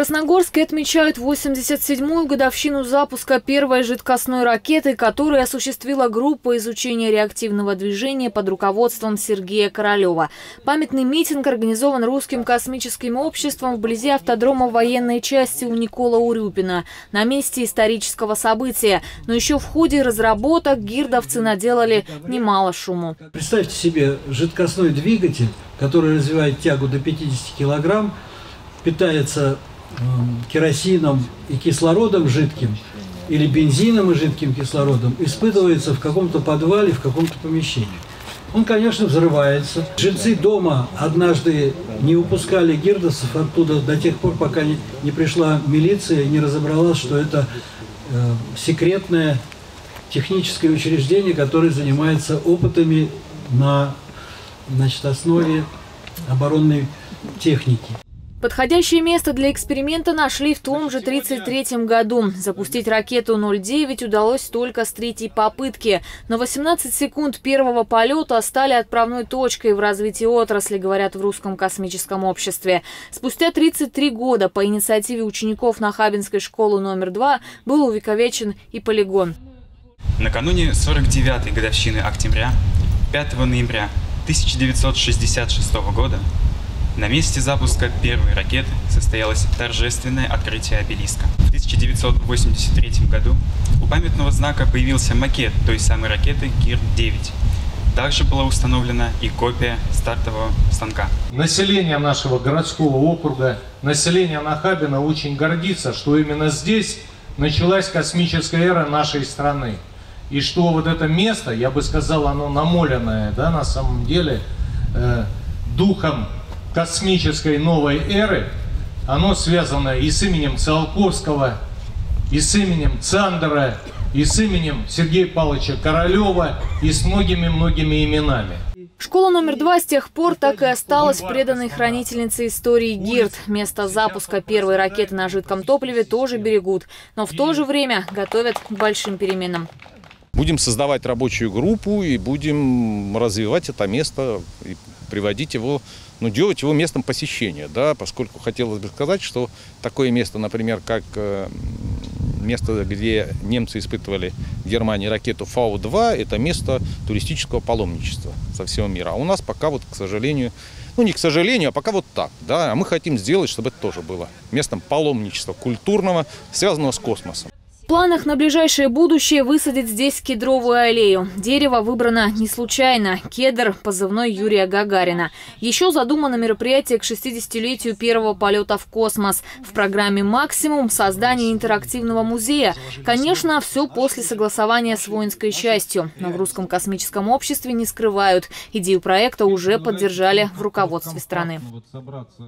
Красногорске отмечают 87-ю годовщину запуска первой жидкостной ракеты, которую осуществила группа изучения реактивного движения под руководством Сергея Королева. Памятный митинг организован Русским космическим обществом вблизи автодрома военной части у Никола Урюпина, на месте исторического события. Но еще в ходе разработок гирдовцы наделали немало шуму. Представьте себе жидкостной двигатель, который развивает тягу до 50 килограмм, питается керосином и кислородом жидким, или бензином и жидким кислородом, испытывается в каком-то подвале, в каком-то помещении. Он, конечно, взрывается. Жильцы дома однажды не выпускали гирдовцев оттуда до тех пор, пока не пришла милиция и не разобралась, что это секретное техническое учреждение, которое занимается опытами на основе оборонной техники. Подходящее место для эксперимента нашли в том же 1933 году. Запустить ракету 09 удалось только с третьей попытки. Но 18 секунд первого полета стали отправной точкой в развитии отрасли, говорят в Русском космическом обществе. Спустя 33 года по инициативе учеников Нахабинской школы номер 2 был увековечен и полигон. Накануне 49-й годовщины октября, 5 ноября 1966 года, на месте запуска первой ракеты состоялось торжественное открытие обелиска. В 1983 году у памятного знака появился макет той самой ракеты ГИР-9. Также была установлена и копия стартового станка. Население нашего городского округа, население Нахабина очень гордится, что именно здесь началась космическая эра нашей страны. И что вот это место, я бы сказал, оно намоленное, да, на самом деле, духом космической новой эры, оно связано и с именем Циолковского, и с именем Цандера, и с именем Сергея Павловича Королева, и с многими-многими именами. Школа номер 2 с тех пор так и осталась преданной хранительницей истории ГИРД. Место запуска первой ракеты на жидком топливе тоже берегут, но в то же время готовят к большим переменам. Будем создавать рабочую группу и будем развивать это место и приводить его, делать его местом посещения, да, поскольку хотелось бы сказать, что такое место, например, как место, где немцы испытывали в Германии ракету Фау-2, это место туристического паломничества со всего мира. А у нас пока вот, к сожалению, не к сожалению, а пока вот так, да, а мы хотим сделать, чтобы это тоже было местом паломничества культурного, связанного с космосом. В планах на ближайшее будущее высадить здесь кедровую аллею. Дерево выбрано не случайно. Кедр – позывной Юрия Гагарина. Еще задумано мероприятие к 60-летию первого полета в космос. В программе «Максимум» создание интерактивного музея. Конечно, все после согласования с воинской частью. Но в Русском космическом обществе не скрывают. Идею проекта уже поддержали в руководстве страны.